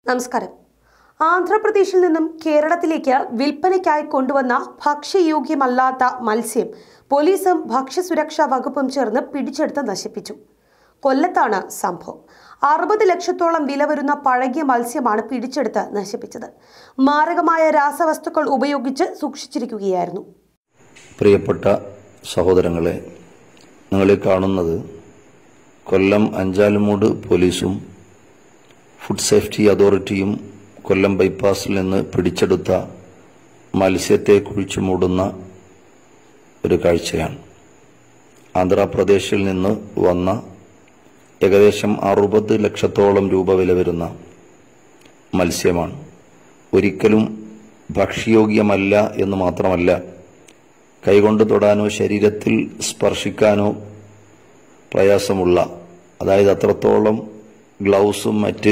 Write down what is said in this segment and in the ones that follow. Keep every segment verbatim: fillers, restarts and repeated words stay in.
നമസ്കാരം. ആന്ധ്രാപ്രദേശിൽ നിന്നും കേരളത്തിലേക്ക് വിൽപ്പനയ്ക്കായി കൊണ്ടുവന്ന ഭക്ഷ്യയോഗ്യമല്ലാത്ത മത്സ്യം പോലീസും ഭക്ഷ്യസുരക്ഷാ വകുപ്പും ചേർന്ന് പിടിച്ചെടുത്ത് നശിപ്പിച്ചു. കൊല്ലത്താണ് സംഭവം. അറുപത് ലക്ഷത്തോളം വില വരുന്ന പഴകിയ മത്സ്യമാണ് പിടിച്ചെടുത്ത് നശിപ്പിച്ചത്. മാരകമായ രാസവസ്തുക്കൾ ഉപയോഗിച്ച് സൂക്ഷിച്ചിരിക്കുകയായിരുന്നു. പ്രിയപ്പെട്ട സഹോദരങ്ങളെ, നിങ്ങളെ കാണുന്നത് കൊല്ലം അഞ്ചാലുമൂട് പോലീസും ഫുഡ് സേഫ്റ്റി അതോറിറ്റിയും കൊല്ലം ബൈപ്പാസിൽ നിന്ന് പിടിച്ചെടുത്ത മത്സ്യത്തെ കുഴിച്ചു മൂടുന്ന ഒരു കാഴ്ചയാണ്. ആന്ധ്രാപ്രദേശിൽ നിന്ന് വന്ന ഏകദേശം അറുപത് ലക്ഷത്തോളം രൂപ വില വരുന്ന മത്സ്യമാണ്. ഒരിക്കലും ഭക്ഷ്യയോഗ്യമല്ല എന്ന് മാത്രമല്ല, കൈകൊണ്ട് തൊടാനോ ശരീരത്തിൽ സ്പർശിക്കാനോ പ്രയാസമുള്ള, അതായത് അത്രത്തോളം ഗ്ലൗസും മറ്റ്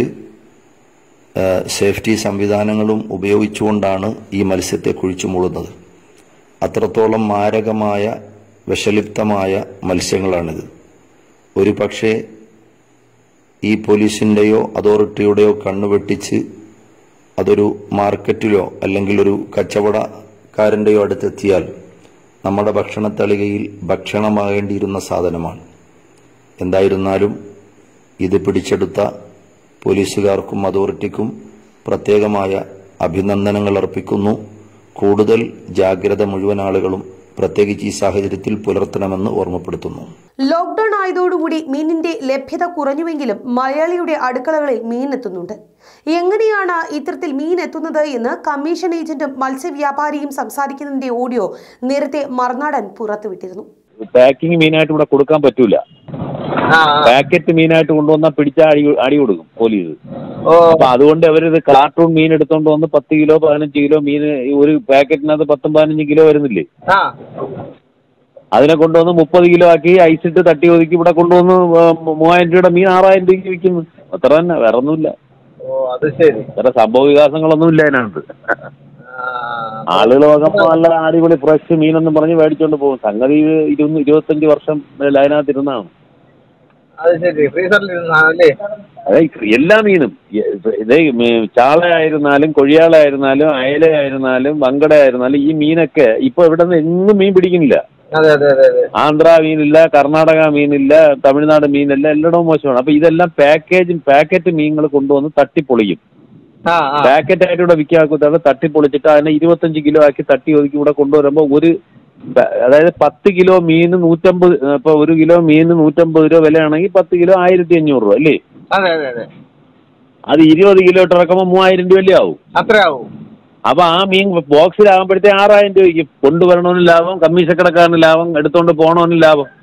സേഫ്റ്റി സംവിധാനങ്ങളും ഉപയോഗിച്ചുകൊണ്ടാണ് ഈ മത്സ്യത്തെ കുഴിച്ചു മൂടുന്നത്. അത്രത്തോളം മാരകമായ വിഷലിപ്തമായ മത്സ്യങ്ങളാണിത്. ഒരു പക്ഷേ ഈ പോലീസിന്റെയോ അതോറിറ്റിയുടെയോ കണ്ണുവെട്ടിച്ച് അതൊരു മാർക്കറ്റിലോ അല്ലെങ്കിൽ ഒരു കച്ചവടക്കാരന്റെയോ അടുത്തെത്തിയാൽ നമ്മുടെ ഭക്ഷണത്തളികയിൽ ഭക്ഷണമാകേണ്ടിയിരുന്ന സാധനമാണ്. എന്തായിരുന്നാലും ഇത് പിടിച്ചെടുത്ത പോലീസുകാർക്കും അതോറിറ്റിക്കും പ്രത്യേകമായ അഭിനന്ദനങ്ങൾ അർപ്പിക്കുന്നു. കൂടുതൽ ജാഗ്രത മുഴുവൻ ആളുകളും പ്രത്യേകിച്ച് ഈ സാഹചര്യത്തിൽ പുലർത്തണമെന്ന് ഓർമ്മപ്പെടുത്തുന്നു. ലോക്ക്ഡൌൺ ആയതോടുകൂടി മീനിന്റെ ലഭ്യത കുറഞ്ഞുവെങ്കിലും മലയാളിയുടെ അടുക്കളകളിൽ മീൻ എത്തുന്നുണ്ട്. എങ്ങനെയാണ് ഇത്തരത്തിൽ മീൻ എത്തുന്നത് എന്ന് കമ്മീഷൻ ഏജന്റും മത്സ്യവ്യാപാരിയും സംസാരിക്കുന്നതിന്റെ ഓഡിയോ നേരത്തെ മറുനാടൻ പുറത്തുവിട്ടിരുന്നു. പാക്കിംഗ് മീനായിട്ട് ഇവിടെ കൊടുക്കാൻ പറ്റൂല. പാക്കറ്റ് മീനായിട്ട് കൊണ്ടുവന്നാൽ പിടിച്ച അടി അടി കൊടുക്കും പോലീസ്. അപ്പൊ അതുകൊണ്ട് അവരിത് കാർട്ടൂൺ മീൻ എടുത്തോണ്ട് വന്ന് പത്ത് കിലോ പതിനഞ്ച് കിലോ മീൻ ഒരു പാക്കറ്റിനകത്ത് പത്തും പതിനഞ്ച് കിലോ വരുന്നില്ലേ, അതിനെ കൊണ്ടുവന്ന് മുപ്പത് കിലോ ആക്കി ഐസിട്ട് തട്ടി ഒതുക്കി ഇവിടെ കൊണ്ടുവന്ന് മൂവായിരം രൂപയുടെ മീൻ ആറായിരം രൂപയ്ക്ക് വിൽക്കുന്നു. അത്ര തന്നെ, വേറെ ഒന്നുമില്ല. വേറെ സംഭവ വികാസങ്ങളൊന്നും ഇല്ല അതിനകത്ത്. ആളുകൾ നോക്കുമ്പോ നല്ല അടിപൊളി ഫ്രഷ് മീനെന്നും പറഞ്ഞ് മേടിച്ചോണ്ട് പോകും. സംഗതി ഇരുന്ന് ഇരുപത്തഞ്ച് വർഷം അതിനകത്ത് ഇരുന്നാണ്. അതെ, എല്ലാ മീനും, ഇതേ ചാളയായിരുന്നാലും കൊഴിയാളായിരുന്നാലും അയലയായിരുന്നാലും വങ്കടയായിരുന്നാലും ഈ മീനൊക്കെ ഇപ്പൊ ഇവിടെ നിന്ന് എങ്ങും മീൻ പിടിക്കുന്നില്ല. ആന്ധ്ര മീനില്ല, കർണാടക മീനില്ല, തമിഴ്നാട് മീനില്ല, എല്ലായിടവും മോശമാണ്. അപ്പൊ ഇതെല്ലാം പാക്കേജ് പാക്കറ്റ് മീനുകൾ കൊണ്ടുവന്ന് തട്ടിപ്പൊളിക്കും. പാക്കറ്റ് ആയിട്ട് ഇവിടെ വിൽക്കാക്കുന്നത് തട്ടിപ്പൊളിച്ചിട്ട് അതിനെ ഇരുപത്തഞ്ച് കിലോ ആക്കി തട്ടി ഒതുക്കി ഇവിടെ കൊണ്ടുവരുമ്പോ ഒരു, അതായത് പത്ത് കിലോ മീന് നൂറ്റമ്പത്, ഇപ്പൊ ഒരു കിലോ മീന് നൂറ്റമ്പത് രൂപ വിലയാണെങ്കിൽ പത്ത് കിലോ ആയിരത്തി അഞ്ഞൂറ് രൂപ അല്ലേ? അത് ഇരുപത് കിലോ ഇട്ട് ഇറക്കുമ്പോ മൂവായിരം രൂപ അല്ലേ ആവും? അത്രയാവും. അപ്പൊ ആ മീൻ ബോക്സിലാകുമ്പോഴത്തേ ആറായിരം രൂപയ്ക്ക് കൊണ്ടുവരണവനും ലാഭം, കമ്മീഷൻ കിടക്കാരന് ലാഭം, എടുത്തോണ്ട് പോണവനും ലാഭം.